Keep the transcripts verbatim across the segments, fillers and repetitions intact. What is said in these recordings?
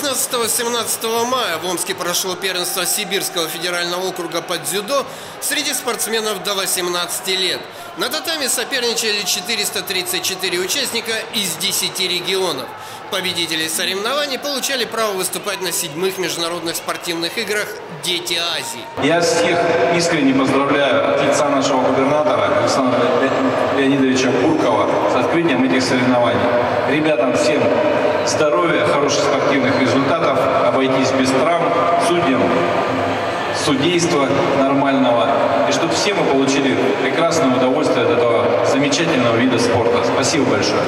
семнадцатого-восемнадцатого мая в Омске прошло первенство Сибирского федерального округа по дзюдо среди спортсменов до восемнадцати лет. На татами соперничали четыреста тридцать четыре участника из десяти регионов. Победители соревнований получали право выступать на седьмых международных спортивных играх «Дети Азии». Я всех искренне поздравляю от лица нашего губернатора Александра Леонидовича Буркова с открытием этих соревнований. Ребятам всем здоровья, хороших спортивных результатов, обойтись без травм, судьям судейства нормального, и чтобы все мы получили прекрасное удовольствие от этого замечательного вида спорта. Спасибо большое.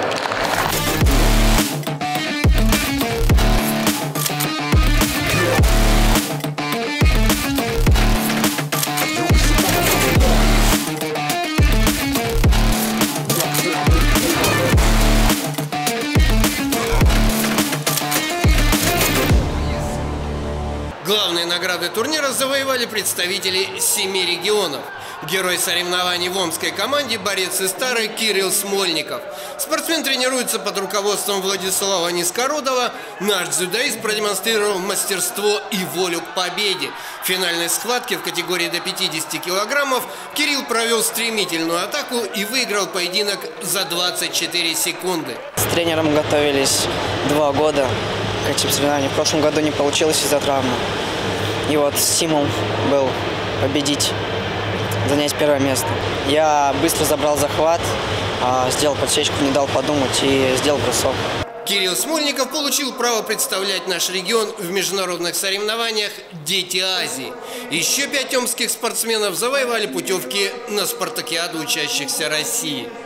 Главные награды турнира завоевали представители семи регионов. Герой соревнований в омской команде – борец из Старой Кирилл Смольников. Спортсмен тренируется под руководством Владислава Низкородова. Наш дзюдоист продемонстрировал мастерство и волю к победе. В финальной схватке в категории до пятидесяти килограммов Кирилл провел стремительную атаку и выиграл поединок за двадцать четыре секунды. С тренером готовились два года к этим соревнованиям. В прошлом году не получилось из-за травмы. И вот стимул был победить, занять первое место. Я быстро забрал захват, сделал подсечку, не дал подумать и сделал бросок. Кирилл Смольников получил право представлять наш регион в международных соревнованиях «Дети Азии». Еще пять омских спортсменов завоевали путевки на спартакиаду учащихся России.